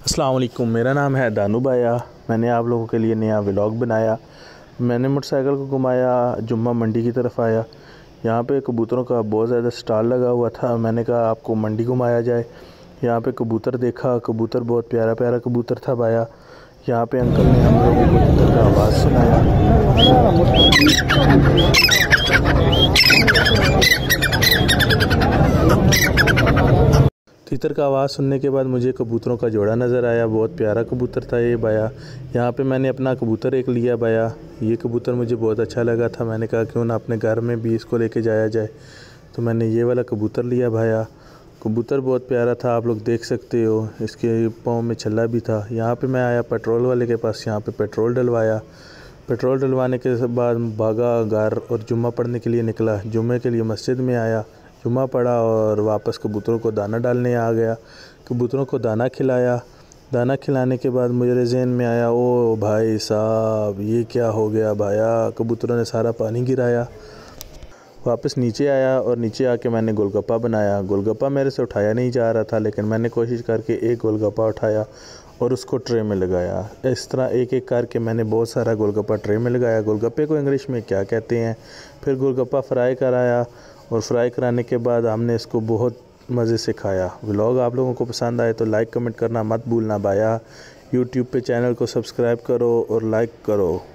अस्सलाम वालेकुम, मेरा नाम है दानू भाया। मैंने आप लोगों के लिए नया व्लॉग बनाया। मैंने मोटरसाइकिल को घुमाया, जुम्मा मंडी की तरफ आया। यहाँ पे कबूतरों का बहुत ज़्यादा स्टॉल लगा हुआ था। मैंने कहा आपको मंडी घुमाया जाए। यहाँ पे कबूतर देखा, कबूतर बहुत प्यारा प्यारा कबूतर था भाया। यहाँ पे अंकल ने हम लोगों को तीतर का आवाज़ सुनाया। तीतर का आवाज़ सुनने के बाद मुझे कबूतरों का जोड़ा नज़र आया। बहुत प्यारा कबूतर था ये भाया। यहाँ पे मैंने अपना कबूतर एक लिया भाया। ये कबूतर मुझे बहुत अच्छा लगा था। मैंने कहा क्यों ना अपने घर में भी इसको लेके जाया जाए, तो मैंने ये वाला कबूतर लिया भाया। कबूतर बहुत प्यारा था, आप लोग देख सकते हो। इसके पाँव में छल्ला भी था। यहाँ पे मैं आया पेट्रोल वाले के पास, यहाँ पे पेट्रोल डलवाया। पेट्रोल डलवाने के बाद भागा घर और जुम्मा पढ़ने के लिए निकला। जुम्मे के लिए मस्जिद में आया, जुम्मा पढ़ा और वापस कबूतरों को दाना डालने आ गया। कबूतरों को दाना खिलाया। दाना खिलाने के बाद मेरे ज़हन में आया, ओ भाई साहब ये क्या हो गया भाया, कबूतरों ने सारा पानी गिराया। वापस नीचे आया और नीचे आके मैंने गोलगप्पा बनाया। गोलगप्पा मेरे से उठाया नहीं जा रहा था, लेकिन मैंने कोशिश करके एक गोलगप्पा उठाया और उसको ट्रे में लगाया। इस तरह एक एक करके मैंने बहुत सारा गोलगप्पा ट्रे में लगाया। गोलगप्पे को इंग्लिश में क्या कहते हैं। फिर गोलगप्पा फ्राई कराया और फ्राई कराने के बाद हमने इसको बहुत मज़े से खाया। व्लॉग आप लोगों को पसंद आए तो लाइक कमेंट करना मत भूलना भाया। यूट्यूब पे चैनल को सब्सक्राइब करो और लाइक करो।